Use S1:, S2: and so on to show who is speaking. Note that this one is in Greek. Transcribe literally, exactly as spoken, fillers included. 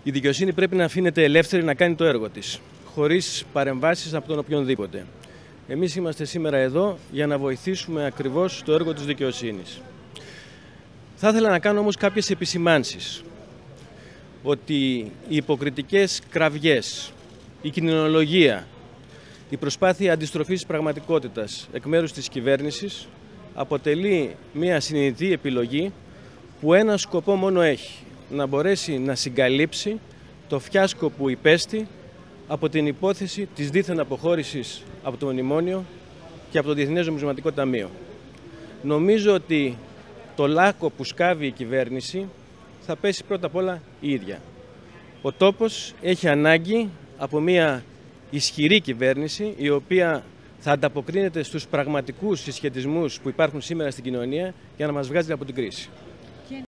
S1: Η δικαιοσύνη πρέπει να αφήνεται ελεύθερη να κάνει το έργο της, χωρίς παρεμβάσεις από τον οποιονδήποτε. Εμείς είμαστε σήμερα εδώ για να βοηθήσουμε ακριβώς το έργο της δικαιοσύνης. Θα ήθελα να κάνω όμως κάποιες επισημάνσεις, ότι οι υποκριτικές κραυγές, η κοινωνιολογία, η προσπάθεια αντιστροφής της πραγματικότητας εκ μέρους της κυβέρνησης αποτελεί μια συνειδητή επιλογή που ένα σκοπό μόνο έχει: να μπορέσει να συγκαλύψει το φιάσκο που υπέστη από την υπόθεση της δίθεν αποχώρησης από το Μνημόνιο και από το Διεθνές Νομισματικό Ταμείο. Νομίζω ότι το λάκκο που σκάβει η κυβέρνηση θα πέσει πρώτα απ' όλα η ίδια. Ο τόπος έχει ανάγκη από μια ισχυρή κυβέρνηση, η οποία θα ανταποκρίνεται στους πραγματικούς συσχετισμούς που υπάρχουν σήμερα στην κοινωνία για να μας βγάζει από την κρίση.